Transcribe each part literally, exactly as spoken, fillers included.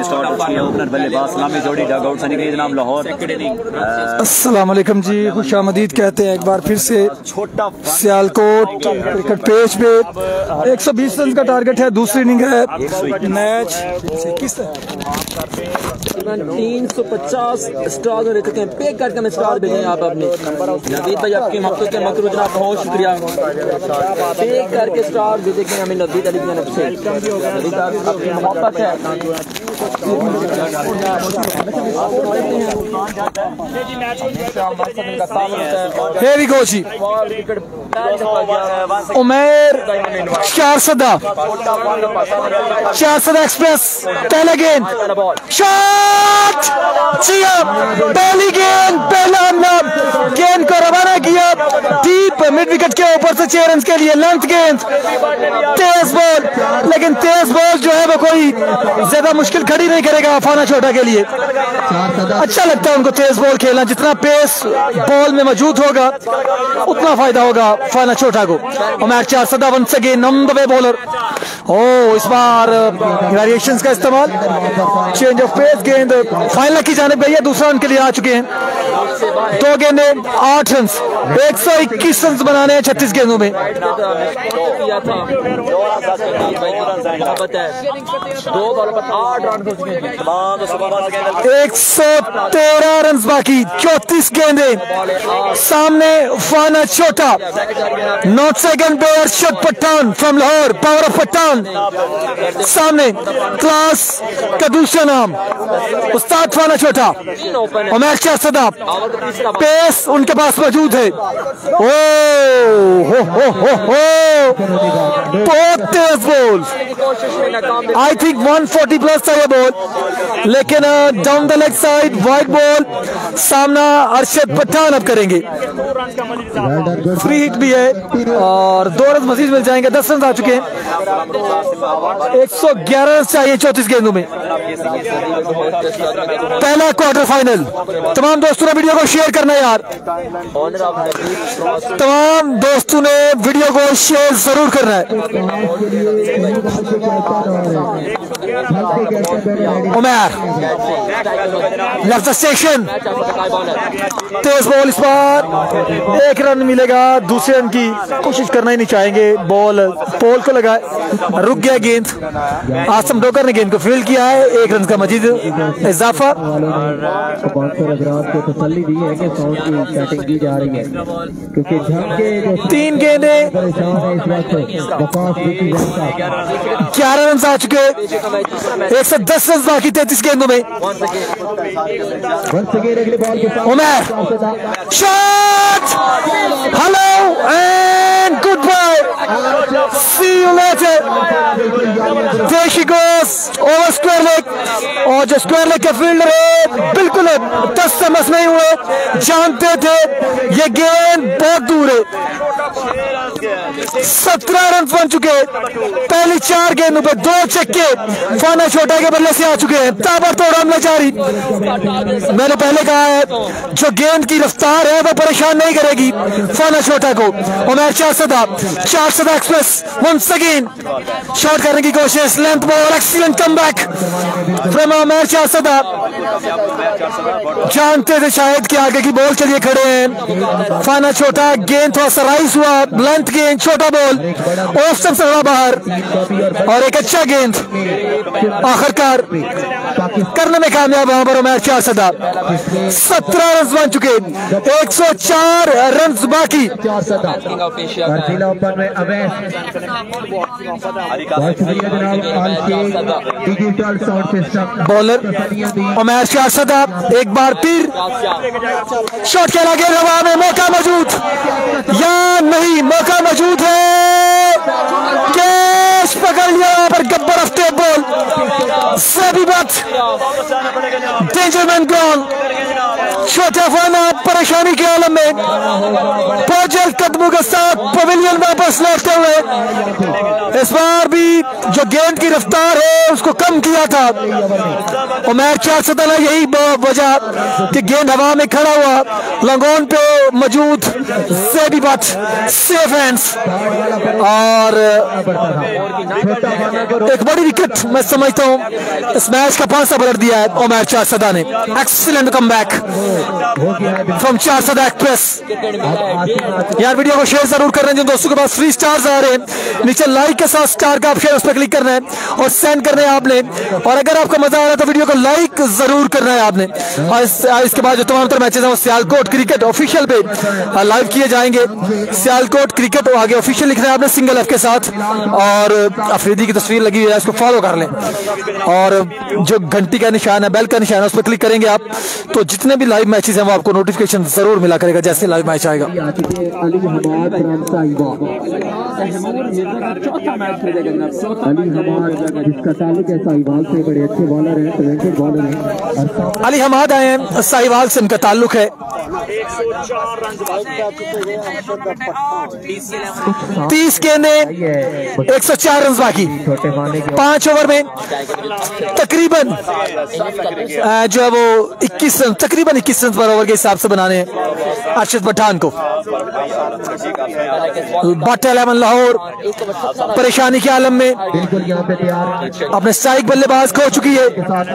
Start हो चुकी है। ओपनर बल्लेबाज सलामी जोड़ी डगआउट से निकली जनाब लाहौर। अस्सलाम वालेकुम जी, खुशामदीद कहते हैं एक बार फिर से छोटा सियालकोट क्रिकेट पेच पे एक सौ बीस रन का टारगेट है। दूसरी इनिंग है मैच किस तीन सौ पचास स्टार रह चुके हैं। पे करके हमें स्टार भेजे आप अपने नवीद भाई, आपकी मकसूद के मकरूज जनाब बहुत शुक्रिया। पे करके स्टार भेजे के हमें नवीद अली की तरफ से नवीद आपकी मोहब्बत है। हेवी कोची उमेर चार सदा चार सदा एक्सप्रेस पहला गेंद शॉट जिया, पहली गेंद पहला हमला गेंद को रवाना किया डीप मिड विकेट के ऊपर से छह रन के लिए। लेंथ गेंद तेज बॉल, लेकिन तेज बॉल जो है वो कोई ज्यादा मुश्किल खड़ी नहीं करेगा फाना छोटा के लिए। अच्छा लगता है उनको तेज बॉल खेलना, जितना पेस बॉल में मौजूद होगा उतना फायदा होगा फाना छोटा को। और मैच चार सदा वन से गेंद नंबर बॉलर ओ इस बार वेरिएशंस का इस्तेमाल, चेंज ऑफ पेस, गेंद फाइनल की जानिब गई है। दूसरा रन के लिए आ चुके हैं। दो गेंदे आठ रन, एक सौ इक्कीस रन बनाने हैं छत्तीस गेंदों में। एक सौ तेरह रन बाकी, चौतीस गेंदे सामने फाना छोटा। नॉट सेकंड पे Arshad Pathan from Lahore, power of Pathan सामने, क्लास का दूसरा नाम उस्ताद फाना छोटा। और मैच चार सदा, पेस उनके पास मौजूद है। ओ हो हो हो हो बहुत तेज बॉल, आई थिंक एक सौ चालीस प्लस था ये बॉल, लेकिन down the leg side wide ball, सामना अरशद पठान अब करेंगे। फ्री हिट भी है और दो रन मजीद मिल जाएंगे। दस रन आ चुके हैं। एक सौ ग्यारह रन चाहिए चौतीस गेंदों में। पहला क्वार्टर फाइनल। तमाम दोस्तों ने वीडियो को शेयर करना यार, तमाम दोस्तों ने वीडियो को शेयर जरूर करना है। उमर लेफ्ट स्टेशन, तेज बॉल, इस बार एक रन मिलेगा। दूसरे रन की कोशिश करना ही नहीं चाहेंगे। बॉल पोल को लगाए, रुक गया गेंद। आसम डोकर ने गेंद को फील्ड किया है। एक रन का मजीद इजाफा। तीन गेंदे ग्यारह रन आ चुके, एक सौ दस रन बाकी तैतीस गेंदों में। Umar shot, hello and goodbye, see you later. There she goes over square leg, और जो स्क्वायर लेग के फील्डर है बिल्कुल दस से मस नहीं हुए, जानते थे ये गेंद बहुत दूर है। सत्रह रन बन चुके, पहली चार गेंदों पर दो छक्के फाना छोटा के बल्ले से आ चुके हैं। ताबड़तोड़ हमला जारी। मैंने पहले कहा है जो गेंद की रफ्तार है वो परेशान नहीं करेगी फाना छोटा को। और मैच चार सदा चार सदा एक्सप्रेस वंस अगेन शॉट करने की कोशिश, length ball, excellent comeback from match Charsadda. जानते थे शायद कि आगे की बॉल चलिए खड़े हैं फाना छोटा। गेंद थोड़ा सा राइस हुआ, लेंथ गेंद, छोटा बॉल, ऑफ स्टंप से बड़ा बाहर, और एक अच्छा गेंद आखिरकार करने में कामयाब वहां पर। मैच चार सदा, सत्रह रन बन चुके, एक सौ चार रन बाकी। बॉलर और मैच चार सदा, एक बार फिर शॉट खेला गया हवा में। मौका मौजूद या नहीं, मौका मौजूद है। कैच पकड़ लिया वहां पर गब्बर ऑफ टेप बॉल, सभी बात डेंजर मैन ग्राउंड। छोटा फाना परेशानी के आलम में पहुंचे कदमों के साथ पवेलियन वापस लौटते हुए। इस बार भी जो गेंद की रफ्तार है उसको कम किया था उमैर चारसदा ने, यही वजह कि गेंद हवा में खड़ा हुआ लंगोन पे मौजूद सेबी बट सेफ हैंड्स और एक बड़ी विकेट मैं समझता हूं इस मैच का पांचवा पलट दिया है उमैर चारसदा ने। Excellent comeback from Charsadda express. यार वीडियो को शेयर जरूर कर रहे हैं जिन दोस्तों के पास फ्री स्टार्स आ रहे हैं, नीचे लाइक के साथ स्टार का ऑप्शन उस पर क्लिक करना है और सेंड करना है आपने। और अगर आपको मजा आ रहा है तो वीडियो को लाइक जरूर करना है आपने। और इस, इसके बाद जो तमाम तरह मैचेस हैं वो सियालकोट क्रिकेट ऑफिशियल पे लाइव किए जाएंगे। सियालकोट क्रिकेट आगे ऑफिशियल लिखना है आपने सिंगल एफ के साथ और अफरीदी की तस्वीर लगी हुई है उसको फॉलो कर लें। और जो घंटी का निशान है, बेल का निशान है, उस पर क्लिक करेंगे आप तो जितने भी लाइव मैचेस हैं वो आपको नोटिफिकेशन जरूर मिला करेगा जैसे लाइव मैच आएगा। अली हमाद जिसका ताल्लुक है साहिवाल से, बड़े अच्छे बॉलर हैं, टैलेंटेड बॉलर हैं। अली हमाद आए हैं साहिवाल से, इनका ताल्लुक है। तीस गेंदे एक सौ चार रन बाकी पांच ओवर में तकरीबन जो है वो इक्कीस रन तकरीबन इक्कीस रन पर ओवर के हिसाब से बनाने हैं अरशद पठान को। बट इलेवन लाहौर परेशानी के आलम में अपने स्ट्राइक बल्लेबाज खो चुकी है।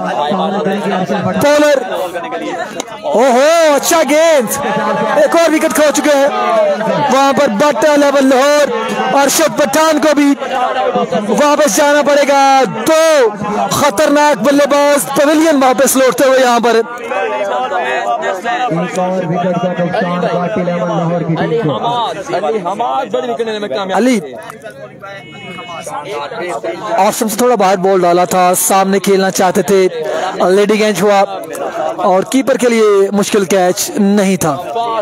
बॉलर ओहो अच्छा गेंद, एक और विकेट खो चुके हैं वहां पर बट इलेवन लाहौर। अरशद पठान को भी वापस जाना पड़ेगा। दो खतरनाक बल्लेबाज पवेलियन वापस लौटते हुए यहाँ पर। अली ऑप्शन से थोड़ा बाहर बॉल डाला था, सामने खेलना चाहते थे, लेडी कैच हुआ और कीपर के लिए मुश्किल कैच नहीं था।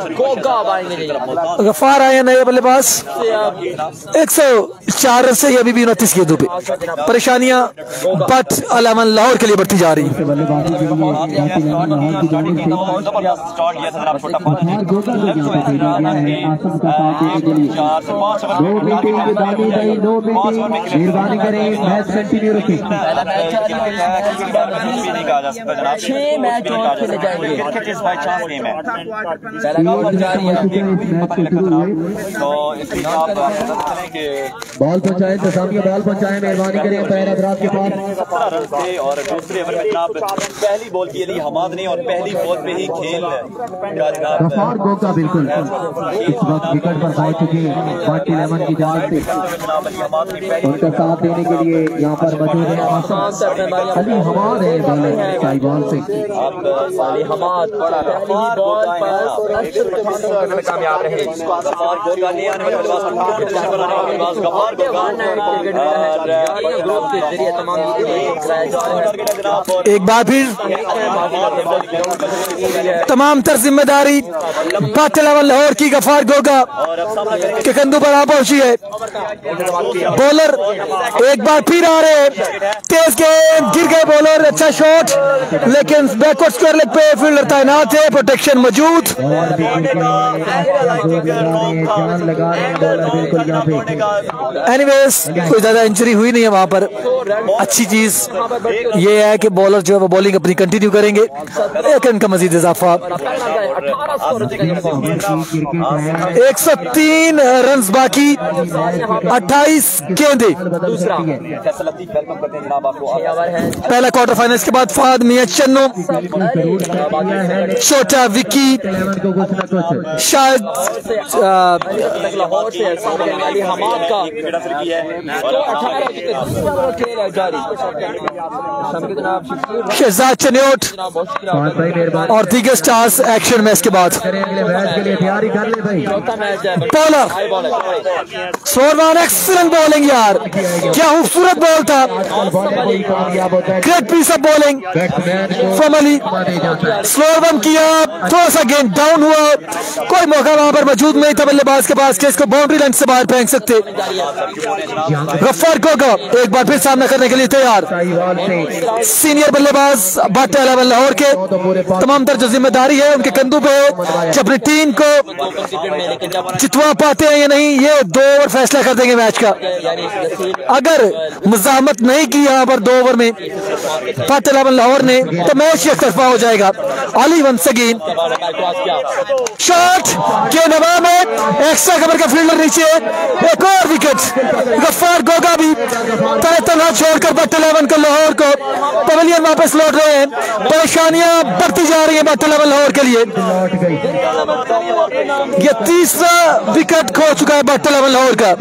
गफार आए नए बल्लेबाज एक सौ चार रन से अभी भी उनतीस गेंदों पे। परेशानियां बट इलेवन लाहौर के लिए बढ़ती जा रही है। मेहरबानी करें मैच कंटिन्यू रखें। छह मैच और खेले जाएंगे। बॉल पहुंचाए इंतजामिया, बॉल पहुंचाए, मेहरबानी करें पैर हजरात के पास। और दूसरे ओवर में जनाब पहली बॉल के लिए हमाद ने और पहली बॉल पे ही खेल गफार गोगा बिल्कुल इस वक्त विकेट पर पहुंच चुके पार्टी इलेवन की जानिब से। उनका साथ देने के लिए यहाँ पर मौजूद है अली हमाद है बॉलर साहिवाल से। अली हमाद कामयाब रहे। एक बार फिर तमाम तर जिम्मेदारी बट इलेवन लाहौर की गफार गोगा के कंधों पर आ पहुंची है। बॉलर एक बार फिर आ रहे, तेज गेंद गिर गए बॉलर, अच्छा शॉट लेकिन बैकवर्ड स्क्वायर लेग पे फील्डर तैनात है, प्रोटेक्शन मौजूद। एनीवेज कोई ज्यादा इंजरी हुई नहीं है वहां पर। अच्छी चीज ये है कि बॉलर जो है वो बॉलिंग अपनी कंटिन्यू करेंगे, एक रन का मजीद इजाफा। एक सौ तीन रन बाकी, अट्ठाईस गेंदे। पहला क्वार्टर फाइनल्स के बाद फाद मियां चन्नो, छोटा विकी, शायद शहजाद चन्योट और दीगर स्टार्स एक्शन में इसके बाद। बॉलर सोरवान एक्सीलेंट बॉलिंग यार, क्या खूबसूरत बॉल था, great piece of bowling from Ali. Slower one किया, थोड़ा सा गेंद डाउन हुआ, कोई मौका वहां पर मौजूद नहीं था बल्लेबाज के पास कि इसको बाउंड्री लाइन से बाहर फेंक सकते। गफ्फार गोगा एक बार फिर सामने करने के लिए तैयार। सीनियर बल्लेबाज भट्ट इलेवन लाहौर के तमाम तर जो जिम्मेदारी है उनके कंधों पे है। जब अपनी टीम को जितवा पाते हैं या नहीं, ये दो ओवर फैसला कर देंगे मैच का। अगर मुजाहमत नहीं की यहाँ पर दो ओवर में भट्ट इलेवन लाहौर ने, तो मैच एक तरफा हो जाएगा। अली वंस अगेन शॉट के नवा में एक्स्ट्रा कवर का फील्डर नीचे, एक और विकेट। गफ्फार गोगा भी तनहा छोड़कर भट्ट इलेवन को लाहौर को पवेलियन वापस लौट रहे हैं। परेशानियां बढ़ती जा रही है भट्ट इलेवन लाहौर के लिए। ये तीसरा विकेट खो चुका है भट्ट इलेवन लाहौर का।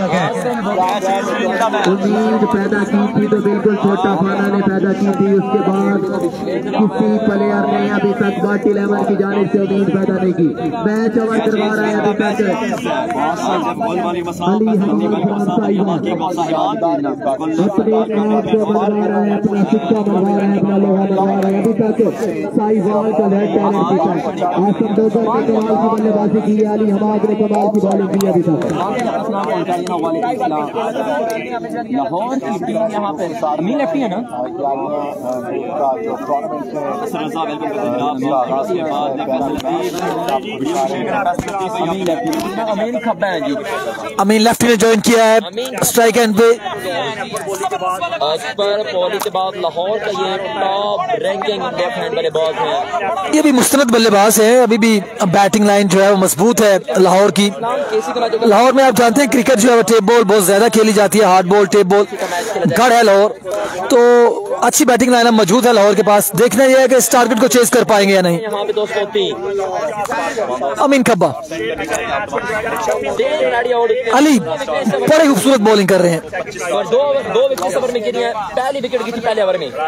उम्मीद पैदा की थी तो बिल्कुल छोटा फाना ने पैदा की थी, उसके बाद किसी प्लेयर ने अभी तक भट्ट इलेवन की जानिब से उम्मीद पैदा नहीं की। मैच ओवर करवा रहा है अभी तक अली अपने आप को बढ़ा रहा है, अपना सिक्का बढ़ा रहा है, अपना लोहा बढ़ा रहा है। अभी तक साहिवाल का हेड टैलेंट दिखा है। आसम डोगर ने कमाल की बल्लेबाजी की, अली हमाद ने कमाल की बॉलिंग की। अभी तक लाहौर की टीम यहाँ पे अमीन लेफ्टी है ना, अमीन खब्बा है जी। अमीन लेफ्टी ने ज्वाइन किया है स्ट्राइक एंड पे। आज पर पॉली के बाद लाहौर का ये टॉप रैंकिंग लेफ्ट हैंड बल्लेबाज है। ये भी मुस्तनद बल्लेबाज है। अभी भी बैटिंग लाइन जो है वो मजबूत है लाहौर की। लाहौर में आप जानते हैं क्रिकेट जो है टेप बॉल बहुत ज्यादा खेली जाती है, हार्ड बॉल टेप बॉल गढ़ है लाहौर, तो अच्छी बैटिंग लाइन मौजूद है लाहौर के पास। देखना यह है कि इस टारगेट को चेस कर पाएंगे या नहीं। यहाँ पे दोस्तों अमीन खब्बा अली बड़ी खूबसूरत बॉलिंग कर रहे हैं और दो दो विकेट ओवर में गिरी है। पहली विकेट गिरी थी पहले ओवर में।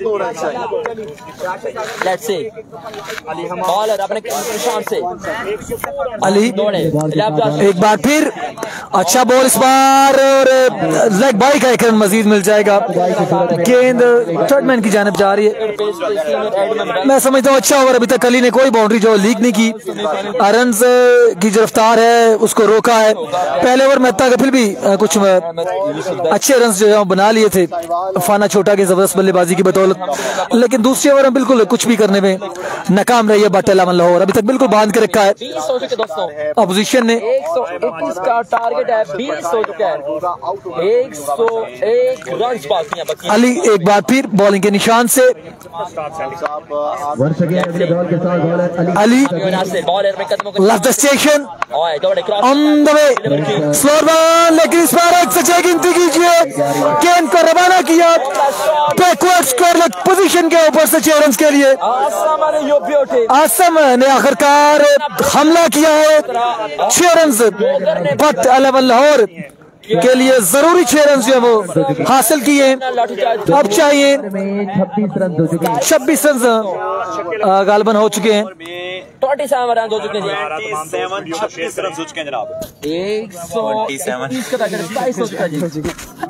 लेट्स से बॉलर अपने निशान से अली एक बार फिर अच्छा बॉल इस बार, और लेग बाई का एक रन मजीद मिल जाएगा। गेंद थर्डमैन की जानिब जा रही है। मैं समझता हूँ अच्छा ओवर, अभी तक अली ने कोई बाउंड्री जो लीक नहीं की। रन की जो रफ्तार है उसको रोका है। पहले ओवर में तक फिर भी कुछ अच्छे रन जो है बना लिए थे फाना छोटा की जबरदस्त बल्लेबाजी की बदौलत, लेकिन दूसरे ओवर में बिल्कुल कुछ भी करने में नाकाम रही है भट्ट इलेवन लाहौर। अभी तक बिल्कुल बांध के रखा है अपोजिशन ने। एक सौ इक्कीस का टारगेट है, बीस हो चुका है, एक सौ एक रन बाकी हैं। अली एक बार फिर बॉलिंग के निशान से Ali left the station on the way slower ball, लेकिन इस बार एक सच्चाई गिनती कीजिए। गेंद को रवाना किया बैकवर्ड स्क्वायर पोजीशन के ऊपर से छह रन के लिए। आसम ने आखिरकार हमला किया है, छह रन भट्ट इलेवन लाहौर के लिए जरूरी छह रन जो है वो हासिल किए। अब चाहिए छब्बीस रन छब्बीस रन गालबन हो चुके हैं। ट्वेंटी सेवन रन हो चुके हैं छब्बीस रन हो चुके हैं जनाब। एक सौ इक्कीस का टारगेट बाईस हो चुका है जी।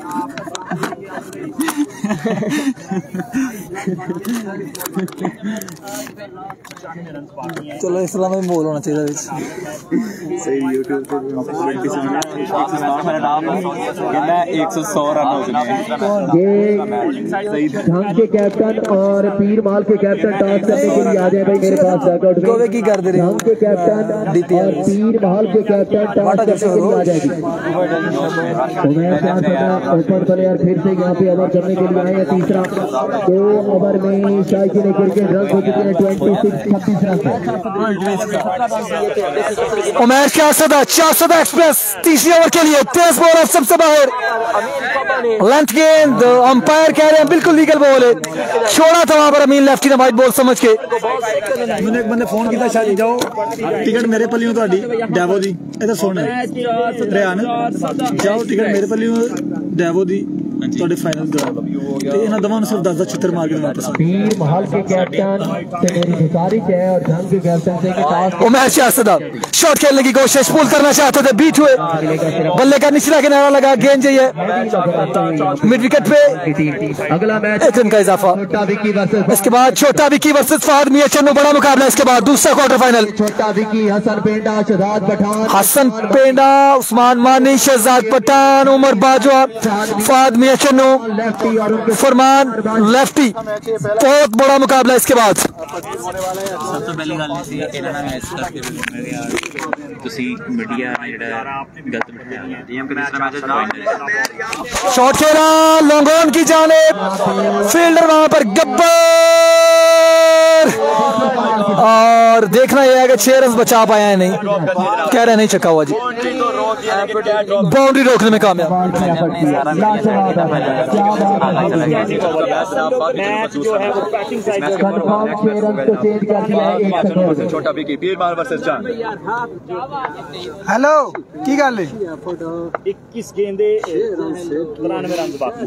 चलो इस तरह में बोल होना चाहिए सही यूट्यूब पे मेरा नाम एक सौ सौ रन हो चुके हैं। ढंग के कैप्टन और पीर माल के कैप्टन टॉस करने के लिए आ जाए भाई मेरे पास जाकर। गोवे की कर दे रहे ढंग के कैप्टन और पीर माल के कैप्टन टॉस करने के लिए आ जाएगी। उमेश शाह ओपन प्लेयर फिर से यहाँ पे ओवर करने के लिए आए हैं। तीसरा दो ओवर में शाही ने क्रिकेट रन हो चुके हैं ट्वेंटी सिक्स छब्बीस रन। उमेश शाह शाह एक्सप्रेस तीसरी ओवर के लिए तेज बॉल सबसे बाहर लेंथ गेंद, अंपायर कह रहे हैं बिल्कुल लीगल बॉल है। छोड़ा था वहां पर अमीन लेफ्टी ने वाइट बॉल समझ के। मैंने एक बंदे फोन किया शादी जाओ टिकट मेरे पल्लियों तो डेवो दी इधर सुन रियान जाओ टिकट मेरे पल्लियों डेवो दी ਤੁਹਾਡੇ ਫਾਈਨਲ ਦਾ ਤੇ ਇਹਨਾਂ ਦਵਾਂ ਨੂੰ ਸਿਰਫ ਦਸ ਦਸ ਛਿੱਤਰ ਮਾਰ ਕੇ ਵਾਪਸ ਆ। पीर महल के कैप्टन से मेरी गुजारिश है और ढंग के कैप्टन से कि टॉस उमेश शाह शॉट खेलने की कोशिश पुल करना चाहते थे, बीट हुए बल्ले का निचला किनारा लगा, गेंद चाहिए मिड विकेट पे। अगला मैच एक रन का इजाफा। छोटा विक्की वर्सेस इसके बाद छोटा विक्की वर्सेस फहद मियां चन्नू, बड़ा मुकाबला। इसके बाद दूसरा क्वार्टर फाइनल छोटा विक्की हसन पेंडा शहजाद पठान हसन पेंडा उस्मान मानी शहजाद पठान उमर बाजवा फहद मियां चन्नू, फरमान लेफ्टी। बहुत बड़ा मुकाबला इसके बाद। सब तो पहली गल सी इन्हां ने मैच करके मेरे यार तुसी मीडिया ने जेड़ा गलत बिठाया टीम के दूसरा मैच फाइनल। शॉट खेला लॉन्ग ऑन की जानिब, फील्डर वहां पर गब्बर, और देखना यह है कि छह रन बचा पाया है नहीं, कह रहे नहीं चक्का हुआ जी। बाउंड्री रोकने में कामयाब। छोटा विकी पीर मार वर्सेस जान। हेलो की गल है? इक्कीस गेंदे तिरानवे रन बाकी।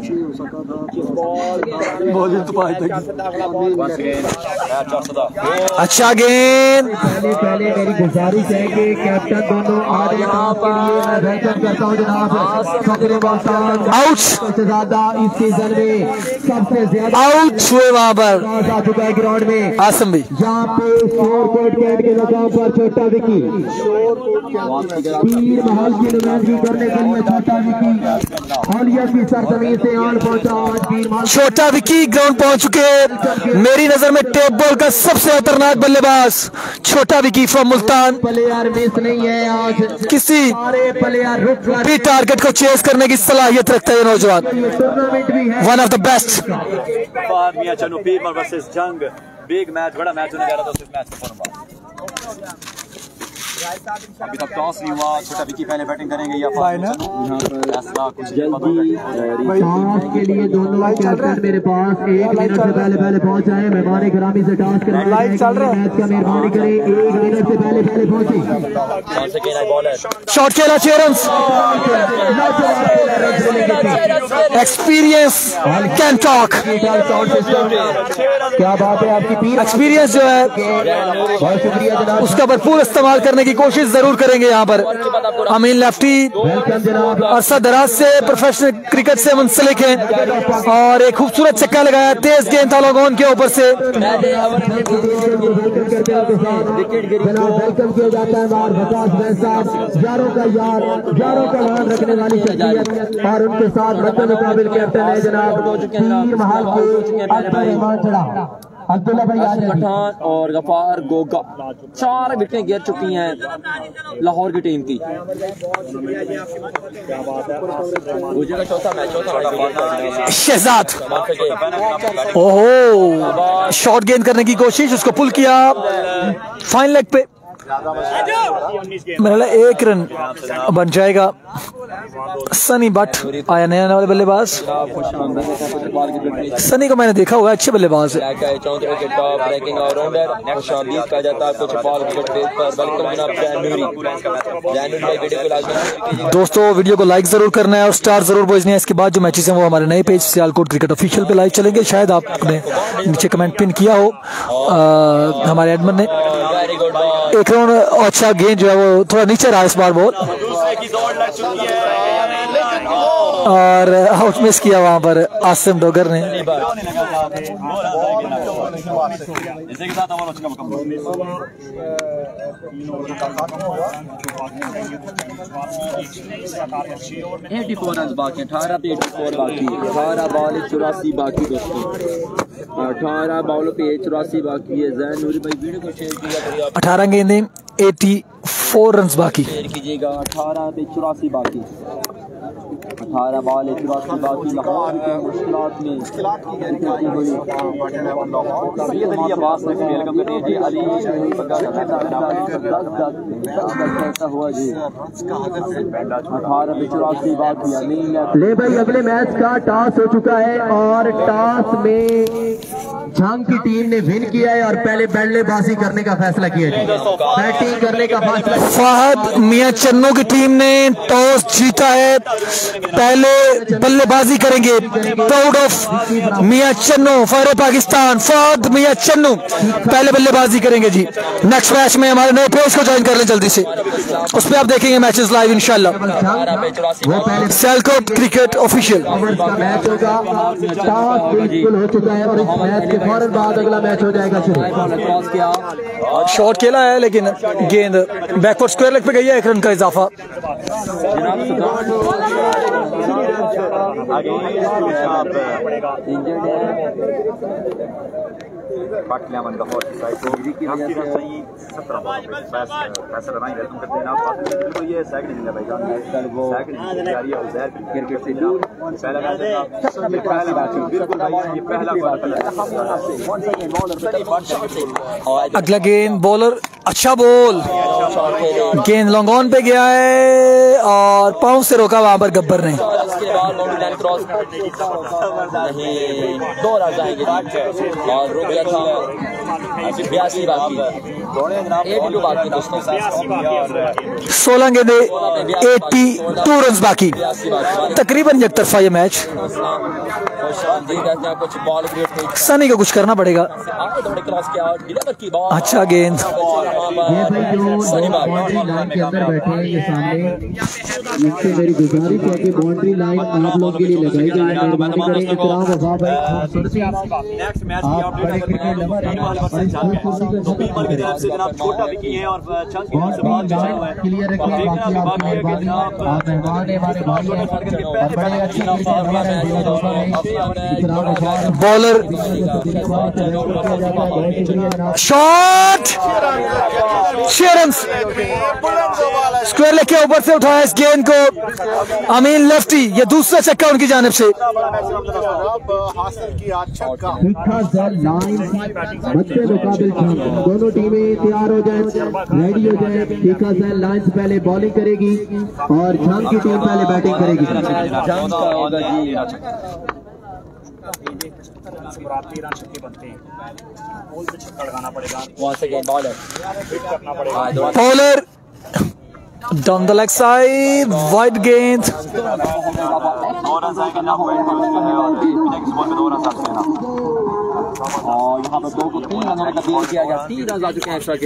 अच्छा गेंद। पहले पहले मेरी गुजारिश है कि कैप्टन दोनों आज यहाँ पर वेलकम करता हूँ जनाब फखरे बासान आउट ज्यादा इस सीजन में सबसे ज्यादा आउट हुए वहां पर आ चुका है ग्राउंड में आसम भी। यहाँ पे शोर कोट कैंट के मकाम पर छोटा विकी पीर महल की नुमाइंदगी करने के लिए छोटा विकी हालिया की सरजमीन से आन पहुंचा। आज पीर महल छोटा विकी ग्राउंड पहुंच चुके। मेरी नजर में टेप बॉल का सबसे खतरनाक बल्लेबाज छोटा Vicky from Multan. Player miss नहीं है आज, किसी सारे प्लेयर रुक भी टारगेट को चेस करने की सलाहियत रखता है ये नौजवान। टूर्नामेंट भी है। One of the best. Fahad Mian Channu Pir मार वर्सेस जंग। बिग मैच, बड़ा मैच होने जा रहा था। इस मैच का फॉर्म अभी तक टॉस नहीं हुआ। छोटा विकी पहले बैटिंग करेंगे या फाइनल फैसला कुछ जल्दी टॉस के लिए दोनों कैप्टन मेरे पास एक मिनट से पहले पहले पहुंच जाए। मेहमान गिरामी से टॉस कराएंगे। मैच का मेहरबानी करें, एक मिनट से पहले पहले पहुंचे। शॉट खेला छह रन। Experience can talk. क्या बात है आपकी पीर। एक्सपीरियंस जो है बहुत शुक्रिया जनाब। उसका भरपूर इस्तेमाल करने की कोशिश जरूर करेंगे यहाँ पर। अमीन लेफ्टी अरसा दराज से प्रोफेशनल क्रिकेट से मुंसलिक हैं और एक खूबसूरत छक्का लगाया। तेज गेंद था लोगों के ऊपर से। वेलकम किया जाता है बार बकास साहब यारों का यार यारों का ध्यान रखने वाली शख्सियत और उनके साथ मद्दे मुकाबिल कैप्टन है जनाब पीर महल के अब्दुल रहमान चढ़ा अब्दुल्ला भाई पठान और गफार गोगा। चार विकेटें गिर चुकी हैं लाहौर की टीम की। शहजाद ओहो शॉट गेंद करने की कोशिश, उसको पुल किया फाइन लेग पे। मेरा एक रन बन जाएगा। सनी बट आया नया वाले बल्लेबाज। सनी को मैंने देखा हुआ है, अच्छे बल्लेबाज है। दोस्तों वीडियो को लाइक जरूर करना है और स्टार जरूर भेजना है। इसके बाद जो मैचेस हैं वो हमारे नए पेज सियालकोट क्रिकेट ऑफिशियल पे लाइव चलेंगे। शायद आपने नीचे कमेंट पिन किया हो आ, हमारे एडमिन ने। एक राउंड अच्छा गेंद जो है वो थोड़ा नीचे रहा इस बार बॉल और आउट मिस किया वहां पर आसिम डोगर ने। अठारह पे चौरासी बाकी, अठारह बॉल चौरासी बाकी दोस्तों, अठारह बॉलों पे चौरासी बाकी है। जैन नूरी भाई वीडियो को शेयर किया। अठारह गेंदें एटी फोर रन बाकी। शेयर कीजिएगा। अठारह पे चौरासी बाकी, अठारह बॉल चौरासी बाकी। लाहौर की मुश्किलात में हुआ जी। अठारह पे चौरासी बाकी। ले भाई अगले मैच का टॉस हो चुका है और टॉस में जंग की टीम ने विन किया है और पहले बल्लेबाजी करने का फैसला किया है। बैटिंग करने का फैसला फहद मियां चन्नू की टीम ने टॉस जीता है, पहले बल्लेबाजी करेंगे। Proud of Mian Channu for Pakistan. Fahad Mian Channu पहले बल्लेबाजी करेंगे जी। नेक्स्ट मैच में हमारे नए पेज को ज्वाइन कर लें जल्दी से, उस पर आप देखेंगे मैचेस लाइव इंशाल्लाह। सियालकोट क्रिकेट ऑफिशियल मैच होगा। टॉस बिल्कुल हो चुका है और इस मैच के फौरन बाद अगला मैच हो जाएगा शुरू। क्रॉस किया, शॉट खेला है लेकिन गेंद बैकवर्ड स्क्वायर लेग पे गई है, एक रन का इजाफा। पाटलियामन का फौज साइड को की वजह से सही सत्रह बॉल पे फैसला नहीं है। तुम करते हैं आप बिल्कुल ये सेकंड नहीं है भाई जान, वो सेकंड जा रही है उजैर क्रिकेट से पहला मैच पहला मैच बिल्कुल भाई ये पहला बॉल। अगला गेंद बॉलर, अच्छा बॉल, गेंद लॉन्ग ऑन पे गया है और पांव से रोका वहां पर गब्बर ने। उसके बाद बाउंड्री लाइन क्रॉस नहीं, दो रन जाएंगे और रुक गया था। बयासी बाकी, एटी टू बाकी दोस्तों, सोलह गेंदे एटी टू रन बाकी, तकरीबन एक तरफा ये मैच। कुछ बॉल क्रिएट हुई, सनी को कुछ करना पड़ेगा। क्रॉस किया, डिलीवर की बॉल, अच्छा गेंद, ये भाई जो बाउंड्री लाइन के अंदर बैठे हैं ये सामने, इनसे मेरी गुजारिश है कि बाउंड्री लाइन आप लोगों के लिए लगाई गई है, मेहरबानी करें। इकराम वफा भाई नेक्स्ट मैच की अपडेट क्रिकेट नंबर बीमल की तरफ से जनाब छोटा विकी है और चंद की तरफ से बाहर चला हुआ है। क्लियर रखिए, बाकी आपकी मेहरबानी, आप मेहमान है हमारे भाई हैं और बड़े अच्छे तरीके से हमारे बॉलर शॉट, छह रन, स्क्वायर लेग के ऊपर से उठाया इस गेंद को अमीन लेफ्टी, ये दूसरा छक्का उनकी जानिब से। बच्चे मुकाबिल दोनों टीमें तैयार हो जाए, रेडी हो जाए। ठीका सैन लाइन्स पहले बॉलिंग करेगी और झांग की टीम पहले बैटिंग करेगी। Bowler down the leg side, wide गेंद, और यहाँ पर दो को तीन रनों का डील किया गया, तीन रन आ चुके हैं एक्स्ट्रा के।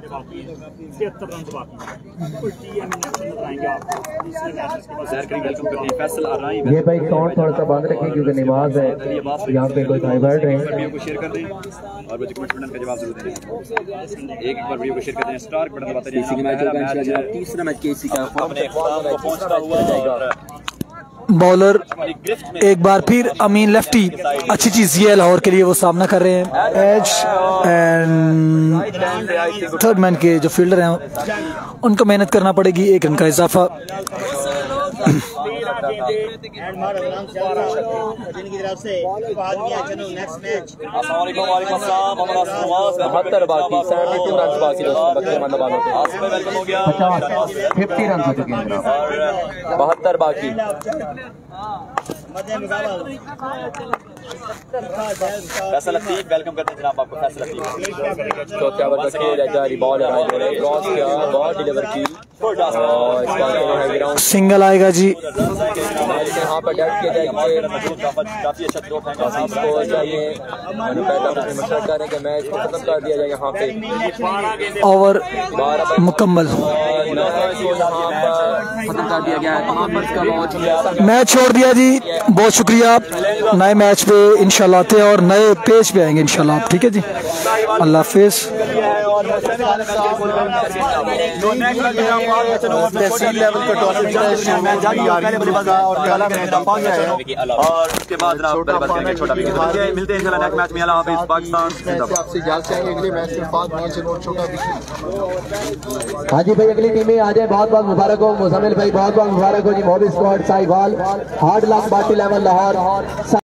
ये भाई साउंड थोड़ा सा बंद रखें क्योंकि नमाज है, यहाँ पे कोई भाई बैठ रहे हैं। शेयर कर दें और बच्चे कमेंट बटन का जवाब जरूर दें। एक एक बार वीडियो को शेयर कर दें, स्टार बटन दबाते रहिए। तीसरा मैच केसी का पहुंचता हुआ और बॉलर एक बार फिर अमीन लेफ्टी, अच्छी चीज ये लाहौर के लिए वो सामना कर रहे हैं। एज एंड थर्ड मैन के जो फील्डर हैं उनको मेहनत करना पड़ेगी, एक रन का इजाफा। बहत्तर बाकी, सेवेंटी टू रन बाकी दोस्तों, फिफ्टी रन हो चुके हैं, बहत्तर बाकी। फैसल लतीफ वेलकम करते हैं जनाब आपको। फैसल लतीफ चौथे ओवर का खेल है जारी, बॉल क्रॉस किया, बॉल डिलीवर की और ग्राउंड सिंगल आएगा जी। यहाँ पर डेट किया जाएगा, काफी अच्छा थ्रो फेंका स्कोर चाहिए, मशवरा करें कि मैच को खत्म कर दिया जाए। यहाँ पे ओवर मुकम्मल, खत्म कर दिया गया है, कहाँ पर इसका लॉन्च किया, मैच छोड़ दिया जी। बहुत शुक्रिया, नए मैच पे इंशाल्लाह आते हैं और नए पेज पे आएंगे इंशाल्लाह आप, ठीक है जी, अल्लाह हाफिज। तहसील लेवल का टूर्नामेंट और उसके बाद छोटा मिलते हैं नेक्स्ट मैच में। अल्लाह हाफिज। पाकिस्तान हाँ जी भाई, अगली टीमें आ जाए। बहुत बहुत मुबारक हो मुजम्मिल भाई, बहुत बहुत मुबारक हो जी। मोबी स्क्वाड साहिवाल, हार्ड लक बाटी लेवल लाहौर।